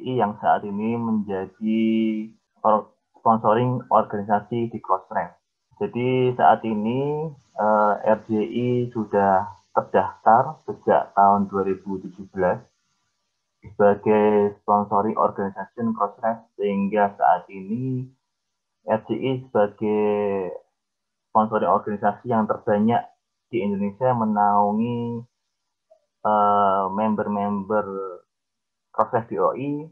RJI yang saat ini menjadi sponsoring organisasi di Crossref. Jadi saat ini RJI sudah terdaftar sejak tahun 2017 sebagai sponsoring organisasi Crossref, sehingga saat ini RJI sebagai sponsoring organisasi yang terbanyak di Indonesia menaungi member-member Crossref DOI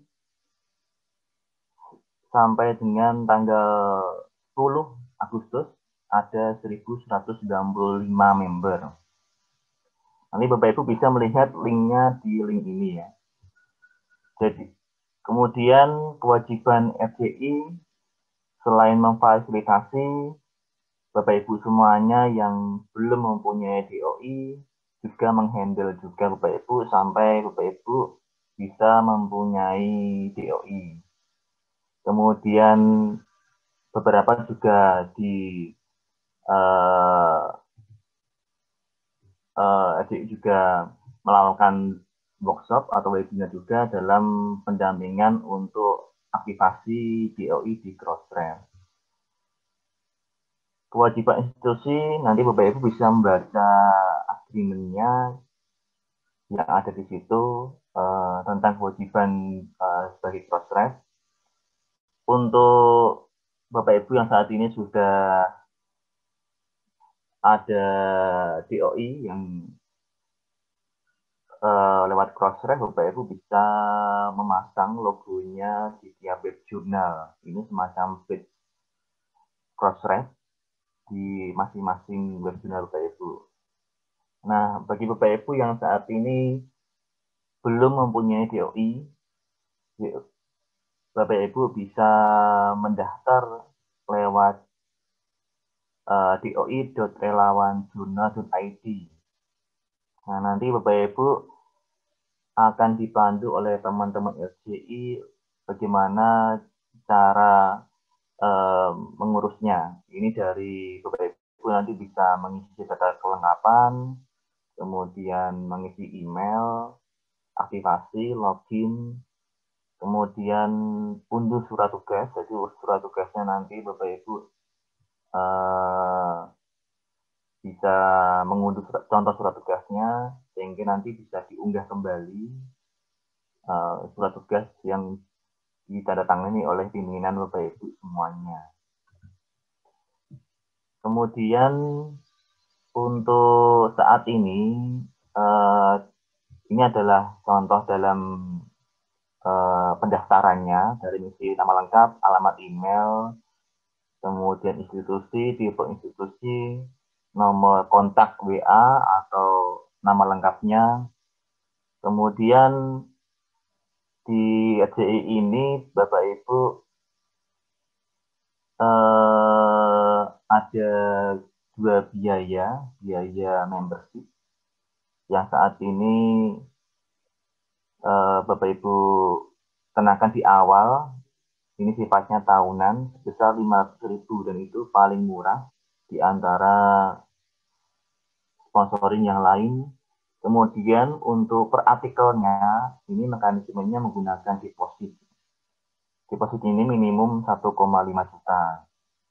sampai dengan tanggal 10 Agustus ada 1.195 member. Nanti Bapak Ibu bisa melihat linknya di link ini ya. Jadi kemudian kewajiban RJI selain memfasilitasi Bapak Ibu semuanya yang belum mempunyai DOI, juga menghandle juga Bapak Ibu sampai Bapak Ibu bisa mempunyai DOI. Kemudian beberapa juga di RJI juga melakukan workshop atau webinar juga dalam pendampingan untuk aktivasi DOI di Crossref. Kewajiban institusi, nanti Bapak Ibu bisa membaca agreement-nya yang ada di situ tentang kewajiban sebagai Crossref. Untuk Bapak Ibu yang saat ini sudah ada DOI yang lewat Crossref, Bapak Ibu bisa memasang logonya di tiap web jurnal. Ini semacam page Crossref di masing-masing web jurnal Bapak Ibu. Nah, bagi Bapak Ibu yang saat ini belum mempunyai DOI, Bapak Ibu bisa mendaftar lewat doi.relawanjurnal.id. Nah, nanti Bapak Ibu akan dibantu oleh teman-teman RJI bagaimana cara mengurusnya. Ini dari Bapak Ibu nanti bisa mengisi data kelengkapan, kemudian mengisi email, aktivasi, login, kemudian unduh surat tugas. Jadi surat tugasnya nanti Bapak Ibu bisa mengunduh contoh surat tugasnya, sehingga nanti bisa diunggah kembali surat tugas yang ditandatangani oleh pimpinan Bapak Ibu semuanya. Kemudian untuk saat ini adalah contoh dalam pendaftarannya dari misi nama lengkap, alamat email, kemudian institusi, tipe institusi, nomor kontak WA atau nama lengkapnya. Kemudian di RJI ini Bapak Ibu ada dua biaya membership yang saat ini Bapak Ibu kenakan di awal. Ini sifatnya tahunan sebesar 500.000 dan itu paling murah di antara sponsoring yang lain. Kemudian untuk per artikelnya ini mekanismenya menggunakan deposit. Deposit ini minimum 1,5 juta.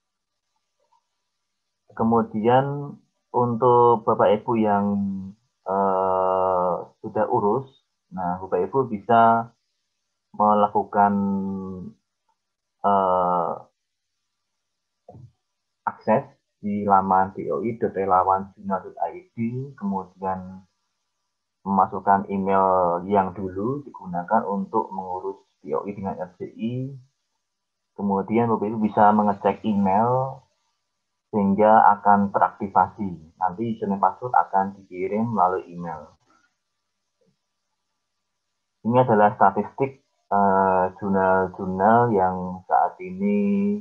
Kemudian untuk Bapak Ibu yang sudah urus, nah Bapak Ibu bisa melakukan akses di laman doi.relawanjurnal.id, kemudian memasukkan email yang dulu digunakan untuk mengurus DOI dengan RJI. Kemudian Bapak Ibu bisa mengecek email sehingga akan teraktivasi. Nanti username password akan dikirim melalui email. Ini adalah statistik jurnal-jurnal yang saat ini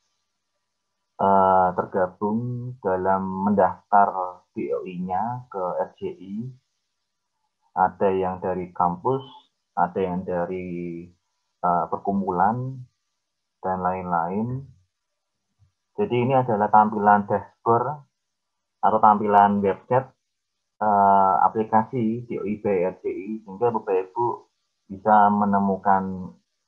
tergabung dalam mendaftar DOI-nya ke RJI. Ada yang dari kampus, ada yang dari perkumpulan, dan lain-lain. Jadi ini adalah tampilan dashboard atau tampilan website aplikasi DOI by RJI, sehingga Bapak Ibu bisa menemukan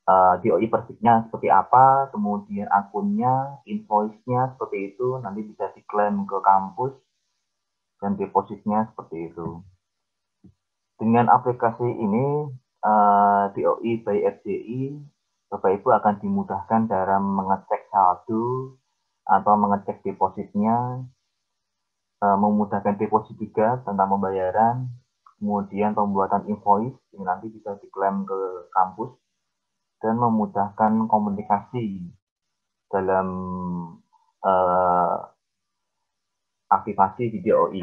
DOI persisnya seperti apa, kemudian akunnya, invoice-nya seperti itu, nanti bisa diklaim ke kampus, dan depositnya seperti itu. Dengan aplikasi ini, DOI by FDI, Bapak Ibu akan dimudahkan dalam mengecek saldo atau mengecek depositnya, memudahkan deposit juga tentang pembayaran, kemudian pembuatan invoice, yang nanti bisa diklaim ke kampus, dan memudahkan komunikasi dalam aktivasi di DOI.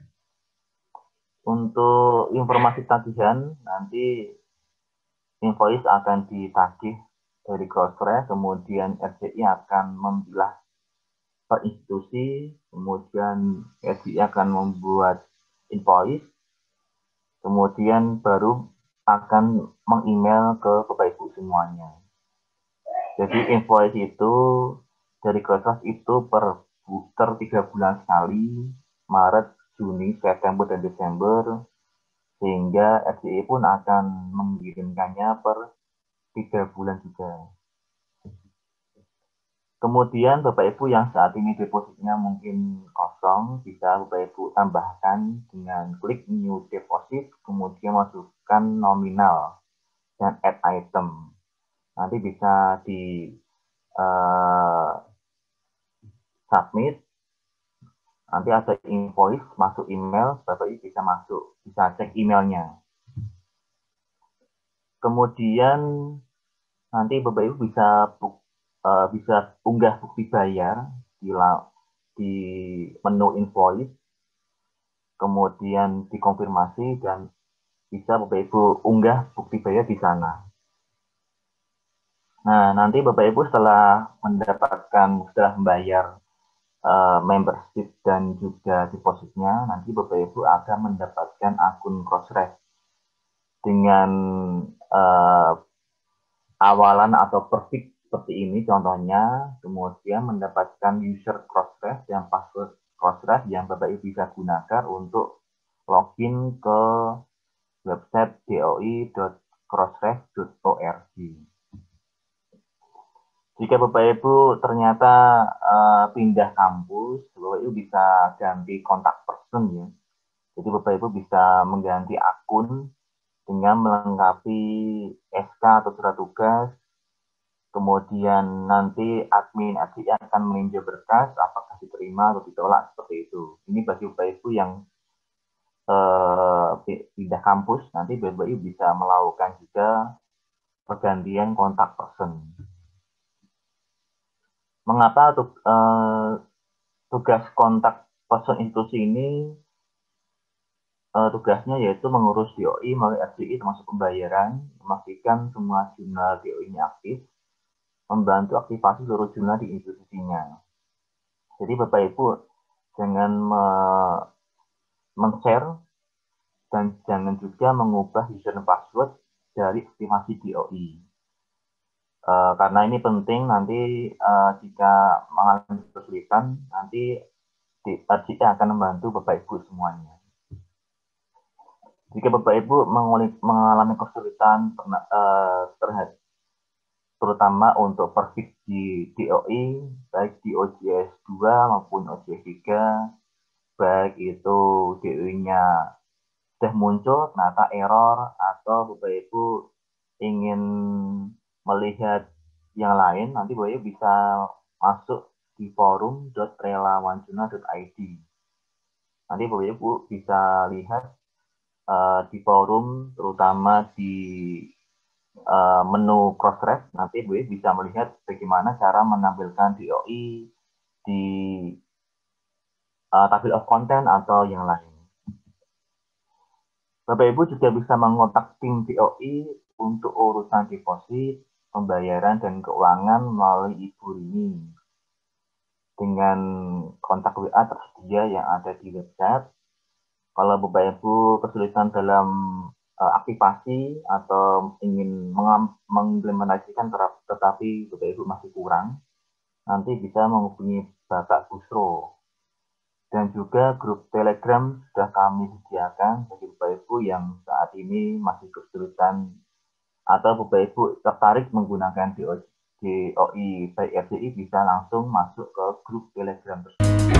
Untuk informasi tagihan, nanti invoice akan ditagih dari Crossref, kemudian RCI akan memilah per institusi, kemudian RCI akan membuat invoice, kemudian baru akan meng-email ke Bapak Ibu semuanya. Jadi invoice itu dari Crossref itu per 3 bulan sekali, Maret, Juni, September, dan Desember, sehingga RCI pun akan mengirimkannya per 3 bulan juga. Kemudian Bapak Ibu yang saat ini depositnya mungkin kosong, bisa Bapak Ibu tambahkan dengan klik new deposit, kemudian masukkan nominal dan add item. Nanti bisa di submit, nanti ada invoice masuk email, Bapak Ibu bisa cek emailnya. Kemudian nanti Bapak Ibu bisa unggah bukti bayar di menu invoice, kemudian dikonfirmasi, dan bisa Bapak Ibu unggah bukti bayar di sana. Nah, nanti Bapak Ibu setelah membayar membership dan juga depositnya, nanti Bapak Ibu akan mendapatkan akun Crossref dengan awalan atau perfik seperti ini contohnya, kemudian mendapatkan user Crossref dan password Crossref yang Bapak Ibu bisa gunakan untuk login ke website doi.crossref.org. Jika Bapak Ibu ternyata pindah kampus, Bapak Ibu bisa ganti kontak person ya. Jadi Bapak Ibu bisa mengganti akun dengan melengkapi SK atau surat tugas. Kemudian nanti admin RCI akan meninjau berkas apakah diterima atau ditolak seperti itu. Ini bagi Bapak Ibu yang pindah kampus, nanti Bapak Ibu bisa melakukan juga pergantian kontak person. Mengapa tugas kontak person institusi ini tugasnya yaitu mengurus DOI melalui RCI termasuk pembayaran, memastikan semua jurnal DOI-nya aktif, membantu aktivasi seluruh jurnal di institusinya. Jadi Bapak Ibu jangan men-share dan jangan juga mengubah user dan password dari aktivasi DOI. Karena ini penting nanti jika mengalami kesulitan, nanti RCI akan membantu Bapak Ibu semuanya. Jika Bapak Ibu mengalami kesulitan terutama untuk perfik di DOI, baik di OJS 2 maupun OJS 3, baik itu DOI-nya sudah muncul, ternyata error, atau Bapak Ibu ingin melihat yang lain, nanti Bapak Ibu bisa masuk di forum.relawanjurnal.id. Nanti Bapak Ibu bisa lihat di forum, terutama di menu Crossref, nanti Bu bisa melihat bagaimana cara menampilkan DOI di table of content atau yang lain. Bapak Ibu juga bisa mengontak tim DOI untuk urusan deposit, pembayaran, dan keuangan melalui Ibu Rini dengan kontak WA tersedia yang ada di website. Kalau Bapak Ibu kesulitan dalam aktivasi atau ingin mengimplementasikan tetapi Bapak Ibu masih kurang, nanti bisa menghubungi Bapak Busro. Dan juga grup Telegram sudah kami sediakan bagi Bapak Ibu yang saat ini masih kesulitan atau Bapak Ibu tertarik menggunakan DOI by RDI bisa langsung masuk ke grup Telegram tersebut.